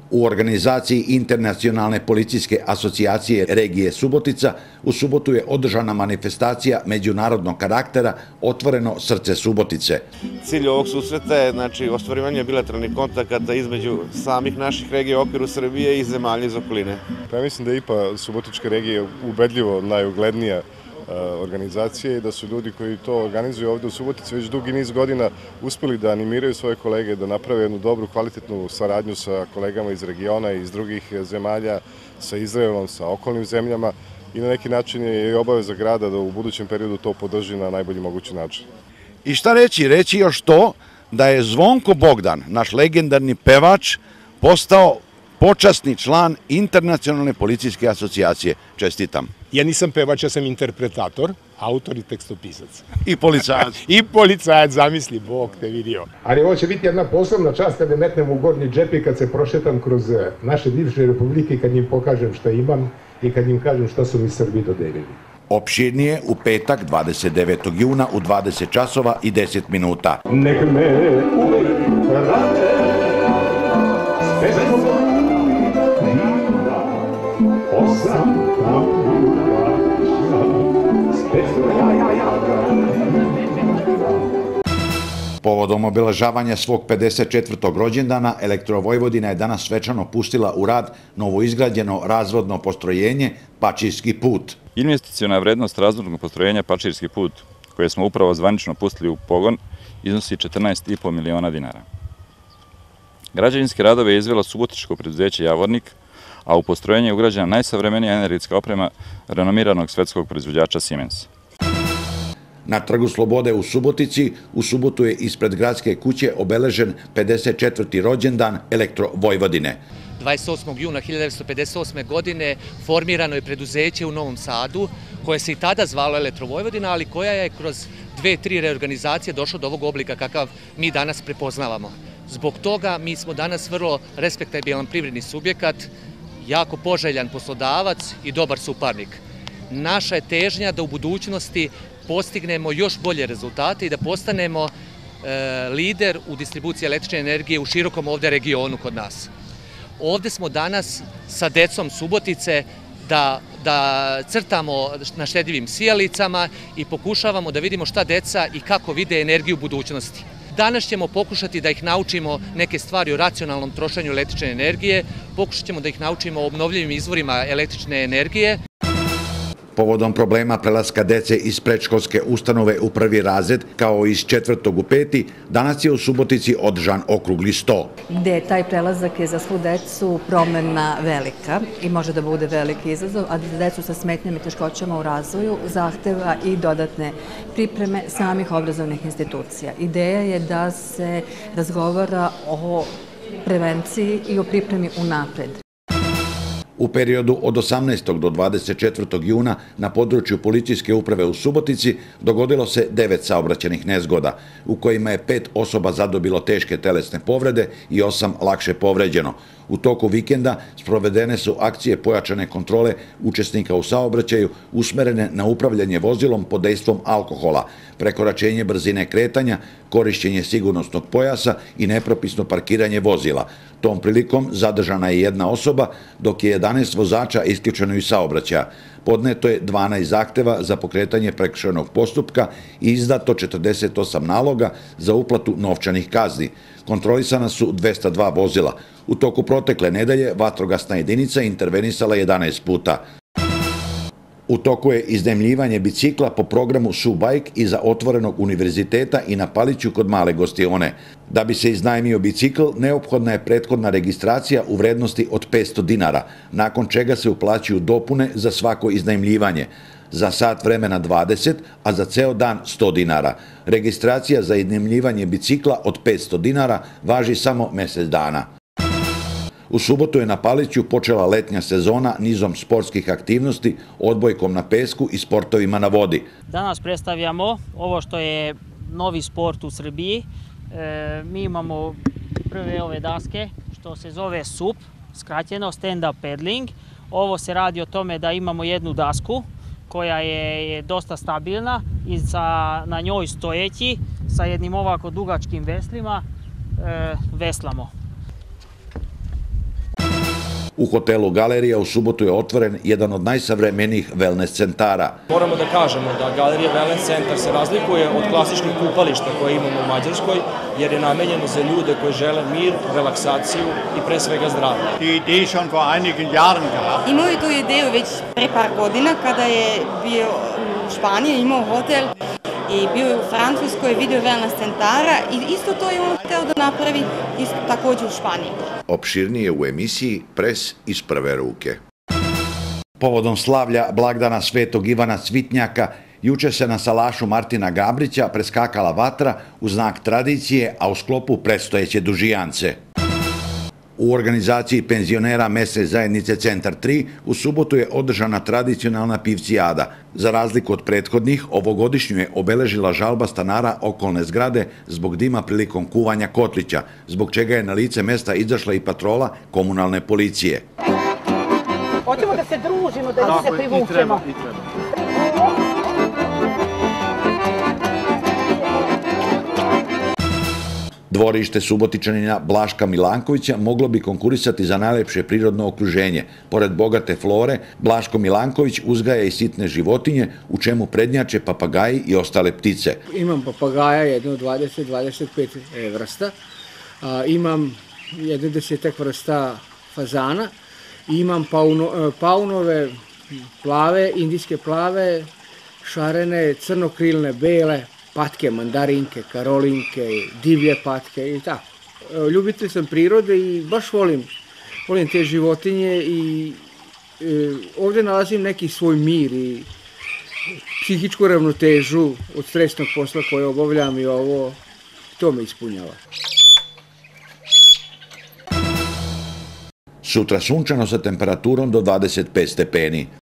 U organizaciji Internacionalne policijske asocijacije regije Subotica u subotu je održana manifestacija međunarodnog karaktera Otvoreno srce Subotice. Cilj ovog susreta je ostvarivanje bilateralnih kontakata između samih naših regija u okviru Srbije i zemalja iz okoline. Ja mislim da je IPA Subotičke regije ubedljivo najuglednija organizacije i da su ljudi koji to organizuju ovde u Subotici već dugi niz godina uspeli da animiraju svoje kolege, da naprave jednu dobru, kvalitetnu saradnju sa kolegama iz regiona i iz drugih zemalja, sa Izraelom, sa okolnim zemljama i na neki način je i obaveza grada da u budućem periodu to podrži na najbolji mogući način. I šta reći? Reći još to da je Zvonko Bogdan, naš legendarni pevač, postao počasni član Internacionalne policijske asocijacije. Čestitam. Ja nisam pevač, ja sam interpretator, autor i tekstopisac. I policajac. I policajac, zamisli, Bog te vidio. Ali ovo će biti jedna posebna čast kad me metnem u gornji džep i kad se prošetam kroz naše bivše republike i kad njim pokažem šta imam i kad njim kažem šta su mi Srbi dodelili. Opširnije u petak 29. juna u 20 časova i 10 minuta. Nek me uvek rade s pesmom osam Povodom obeležavanja svog 54. rođendana, Elektrovojvodina je danas svečano pustila u rad novoizgrađeno razvodno postrojenje Pačirski put. Investiciona vrednost razvodnog postrojenja Pačirski put, koje smo upravo zvanično pustili u pogon, iznosi 14,5 miliona dinara. Građevinske radove je izvelo subotičko preduzeće Javornik, a u postrojenje je ugrađena najsavremenija energetska oprema renomiranog svetskog proizvođača Siemens. Na Trgu Slobode u Subotici u subotu je ispred gradske kuće obeležen 54. rođendan Elektrovojvodine. 28. juna 1958. godine formirano je preduzeće u Novom Sadu, koje se i tada zvalo Elektrovojvodina, ali koja je kroz 2-3 reorganizacije došla do ovog oblika kakav mi danas prepoznavamo. Zbog toga mi smo danas vrlo respektabilan privredni subjekat, jako poželjan poslodavac i dobar suparnik. Naša je težnja da u budućnosti postignemo još bolje rezultate i da postanemo lider u distribuciji električne energije u širokom ovde regionu kod nas. Ovde smo danas sa decom Subotice da crtamo na štedljivim sijalicama i pokušavamo da vidimo šta deca i kako vide energiju budućnosti. Danas ćemo pokušati da ih naučimo neke stvari o racionalnom trošenju električne energije, pokušat ćemo da ih naučimo o obnovljivim izvorima električne energije. Povodom problema prelaska dece iz predškolske ustanove u prvi razred, kao iz 4. u 5. danas je u Subotici održan okrugli sto. Gde taj prelazak je za svu decu promena velika i može da bude veliki izazov, a za decu sa smetnjama i teškoćama u razvoju zahteva i dodatne pripreme samih obrazovnih institucija. Ideja je da se razgovara o prevenciji i o pripremi unapred. U periodu od 18. do 24. juna na području policijske uprave u Subotici dogodilo se 9 saobraćajnih nezgoda, u kojima je 5 osoba zadobilo teške telesne povrede i 8 lakše povređeno. U toku vikenda sprovedene su akcije pojačane kontrole učesnika u saobraćaju usmerene na upravljanje vozilom pod dejstvom alkohola, prekoračenje brzine kretanja, korišćenje sigurnosnog pojasa i nepropisno parkiranje vozila. Tom prilikom zadržana je 1 osoba, dok je 11 vozača isključeno iz saobraćaja. Podneto je 12 zahteva za pokretanje prekršajnog postupka i izdato 48 naloga za uplatu novčanih kazni. Kontrolisana su 202 vozila. U toku protekle nedelje vatrogasna jedinica intervenisala 11 puta. U toku je iznajmljivanje bicikla po programu Subajk iza Otvorenog univerziteta i na Paliću kod Male Gostione. Da bi se iznajmio bicikl, neophodna je prethodna registracija u vrednosti od 500 dinara, nakon čega se uplaćuju dopune za svako iznajmljivanje. Za sat vremena 20, a za ceo dan 100 dinara. Registracija za iznajmljivanje bicikla od 500 dinara važi samo mesec dana. U subotu je na Paliću počela letnja sezona nizom sportskih aktivnosti, odbojkom na pesku i sportovima na vodi. Danas predstavljamo ovo što je novi sport u Srbiji. Mi imamo prve ove daske što se zove SUP, skraćeno stand-up paddling. Ovo se radi o tome da imamo jednu dasku koja je dosta stabilna i na njoj stojeći sa jednim ovako dugačkim veslima veslamo. U hotelu Galerija u subotu je otvoren jedan od najsavremenijih wellness centara. Moramo da kažemo da Galerija Wellness centar se razlikuje od klasičnih kupališta koje imamo u Mađarskoj, jer je namenjeno za ljude koji žele mir, relaksaciju i pre svega zdravlje. Imao je tu ideju već pre par godina kada je bio u Španiji, imao hotel i bio je u Francuskoj, video wellness centara i isto to je on hteo da napravi isto takođe u Španiji. Opširnije u emisiji Pres iz prve ruke. Povodom slavlja blagdana Svetog Ivana Cvitnjaka, juče se na salašu Martina Gabrića preskakala vatra u znak tradicije, a u sklopu predstojeće dužijance. U organizaciji penzionera mesne zajednice Centar 3 u subotu je održana tradicionalna pivcijada. Za razliku od prethodnih, ovogodišnju je obeležila žalba stanara okolne zgrade zbog dima prilikom kuvanja kotlića, zbog čega je na lice mesta izašla i patrola komunalne policije. Hoćemo da se družimo, da se privučemo. Dvorište Subotičanina Blaška Milankovića moglo bi konkurisati za najlepše prirodno okruženje. Pored bogate flore, Blaško Milanković uzgaja i sitne životinje, u čemu prednjače papagaji i ostale ptice. Imam papagaja jedno 20-25 vrsta, imam 10 vrsta fazana, imam paunove, plave, indijske plave, šarene, crnokrilne, bele, patke, mandarinke, karolinke, divlje patke i tako. Ljubitelj sam prirode i baš volim te životinje i ovde nalazim neki svoj mir i psihičku ravnotežu od stresnog posla koje obavljam i ovo, to me ispunjava. Sutra sunčano sa temperaturom do 25 stepeni.